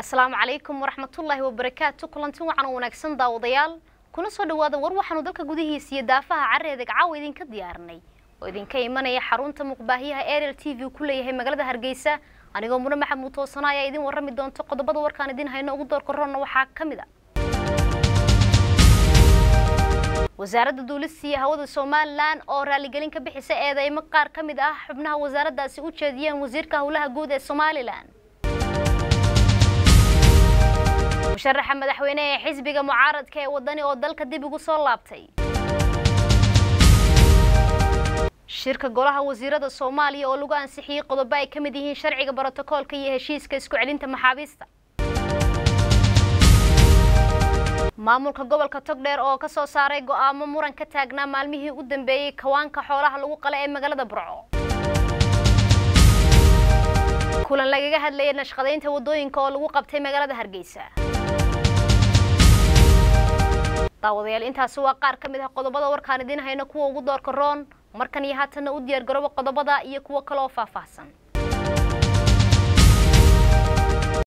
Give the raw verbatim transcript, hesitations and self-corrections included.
السلام عليكم ورحمة الله وبركاته كلنتين وعنا وناكسن داوديال كنا soo dhawaada war waxaanu dalka gudihiisa daafaha careedag caaw idin ka diyaarnay oo idin ka imanaya xarunta muqbaahiyaha Aerial T V ku leeyahay magaalada Hargeysa anigoo Muna Maxamuud Toosanaya idin warrami doonto qodobada warkaan idin hayno ugu door korona waxa kamid ah wasaaradda duulista hawada Soomaaliland oo raali gelin ka bixisay eedeymo qaar kamid ah xubnaha wasaaraddaasi u jeediyeen wasiirka hawlaha guud ee Soomaaliland مشرح مدحوينه حزبيga mucaaradka ee wadani oo dalka dib ugu soo laabtay shirka golaha wasiirada Soomaaliya oo lagu ansixiyay qodobo ay kamid yihiin sharciga borotokoolka iyo heshiiska isku celinta maxaabiista maamulka gobolka Togdheer oo ka soo saaray go'aamo muran ka taagnaa maalmihii u dambeeyay kawaanka xoolaha lagu qalay ee magaalada Burco kulan lagaga hadlayay nashqadeynta wadooyinka oo lagu qabtay magaalada Hargeysa daawadayaal intaas waa qaar kamid ah qodobada warkaan idin hayno kuwa ugu door karoon markan iyo haatan u diyaar garoobo qodobada iyo kuwa kale oo faahfaahsan